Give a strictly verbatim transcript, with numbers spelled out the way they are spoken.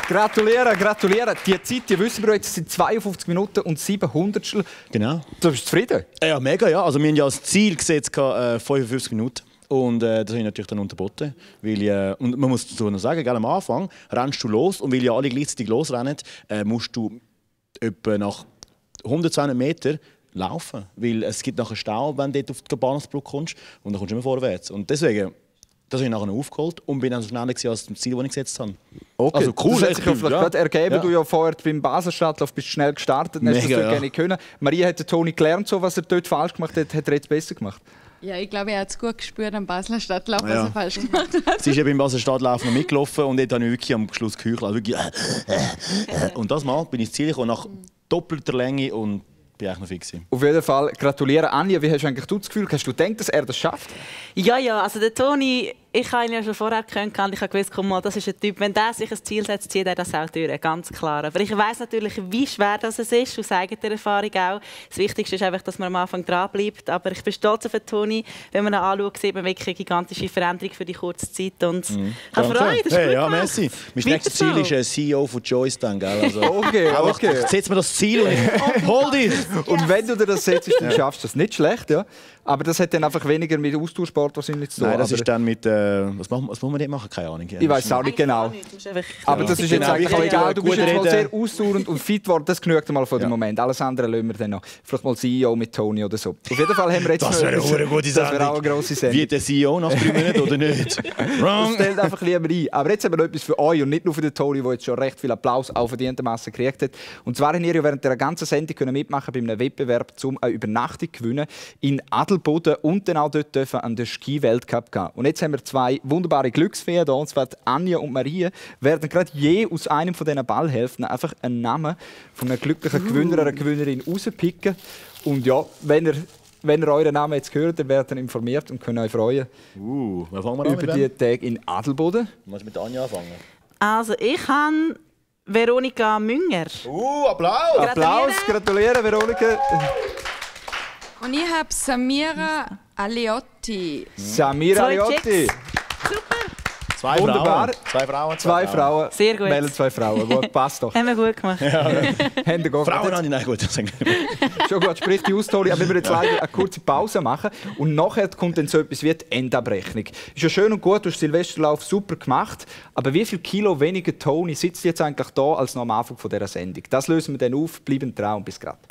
Gratulieren, gratulieren. Die Zeit, die wissen wir jetzt, sind zweiundfünfzig Minuten und sieben Hundertstel. Genau. Du bist zufrieden? Ja, mega, ja. Also wir haben ja als Ziel gesetzt, äh, fünfundfünfzig Minuten. Und äh, das habe ich natürlich dann unterboten. Weil, äh, und man muss dazu noch sagen, gell, am Anfang rennst du los und weil ja alle gleichzeitig losrennen, äh, musst du etwa nach hundert, zweihundert Metern laufen. Weil es gibt nachher Stau, wenn du dort auf die Bahnhofsbrücke kommst und dann kommst du immer vorwärts. Und deswegen, das habe ich nachher noch aufgeholt und bin dann so schneller als das Ziel, das ich gesetzt habe. Okay. Also cool, das hat sich ja vielleicht ja. gerade ergeben. Ja. Du ja vorher beim Baselstadtlauf bist schnell gestartet, hast Mega, das ja. gerne können. Maria hat Toni gelernt, so, was er dort falsch gemacht hat, hat er jetzt besser gemacht. Ja, ich glaube, er hat es gut gespürt am Basler Stadtlauf, was Ja. er falsch gemacht hat. Sie ist eben im Basler Stadtlauf noch mitgelaufen und dort habe ich wirklich am Schluss geheuchelt. Also wirklich, äh, äh, äh. Und das Mal bin ich ins Ziel gekommen, nach doppelter Länge und bin eigentlich noch fix. Auf jeden Fall gratulieren. Anja, wie hast du eigentlich du das Gefühl? Hast du gedacht, dass er das schafft? Ja, ja, also der Toni, ich habe ihn ja schon vorher kennengelernt. Ich habe gewusst, komm mal, das ist ein Typ, wenn der sich ein Ziel setzt, zieht er das auch durch, ganz klar. Aber ich weiss natürlich, wie schwer das ist, aus eigener Erfahrung auch. Das Wichtigste ist einfach, dass man am Anfang dran bleibt. Aber ich bin stolz auf den Toni. Wenn man ihn anschaut, sieht man wirklich eine gigantische Veränderung für die kurze Zeit. Und Mhm. ich habe Freude, das ist hey, gut ja, gemacht. merci. Mein Weiter nächstes Ziel so. ist ein C E O von Joyce dann, gell? Also, Okay, einfach, okay. setz mir das Ziel und ich hol dich! Und wenn du dir das setzt, dann schaffst du das nicht schlecht. Ja? Aber das hat dann einfach weniger mit Austauschsport wahrscheinlich zu tun. Nein, das aber ist dann mit... Äh, was, machen, was muss man dort machen? Keine Ahnung. ich weiß es auch nicht genau. Aber das ist jetzt Genau, eigentlich auch wichtig, egal. Du bist gut jetzt mal reden. sehr ausdauernd und fit geworden. Das genügt mal für den Ja. Moment. Alles andere lassen wir dann noch. Vielleicht mal C E O mit Toni oder so. Auf jeden Fall haben wir jetzt Das wäre noch eine gute Das wäre Sendung. auch eine grosse Sendung. Wie der C E O nach drei Monaten oder nicht? Das Wrong! stellt einfach lieber ein. Aber jetzt haben wir noch etwas für euch und nicht nur für den Toni, der jetzt schon recht viel Applaus auch verdientermassen gekriegt hat. Und zwar haben ihr ja während der ganzen Sendung können mitmachen bei einem Wettbewerb, um eine Übernachtung zu gewinnen in Adelboden und dann auch dort dürfen an den Ski-Weltcup gehen. Und jetzt haben wir zwei wunderbare Glücksfeen hier, und zwar Anja und Maria, werden gerade je aus einem von diesen Ballhälften einfach einen Namen von einem glücklichen Gewinner oder Gewinnerin rauspicken. Und ja, wenn ihr Wenn ihr euren Namen jetzt hört, dann werdet ihr informiert und könnt euch freuen Uh, wer fangen wir an über mit die wem? Tage in Adelboden. Du musst mit Anja anfangen. Also, ich habe Veronika Münger. Uh, Applaus! Applaus, gratulieren, Veronika. Und ich habe Samira Aliotti. Samira Zwei Aliotti. Chicks. Zwei Wunderbar. Frauen. Zwei Frauen. Zwei Frauen. Sehr gut. Wählen zwei Frauen. Gut, passt doch. Haben wir gut gemacht. Hände gut. Frauen habe ich nicht gut. Schon gut, sprich die Austausch. Aber wir müssen jetzt leider eine kurze Pause machen. Und nachher kommt dann so etwas wie die Endabrechnung. Ist ja schön und gut, du hast den Silvesterlauf super gemacht. Aber wie viel Kilo weniger Toni sitzt jetzt eigentlich da als noch am Anfang dieser Sendung? Das lösen wir dann auf. Bleiben dran und bis grad.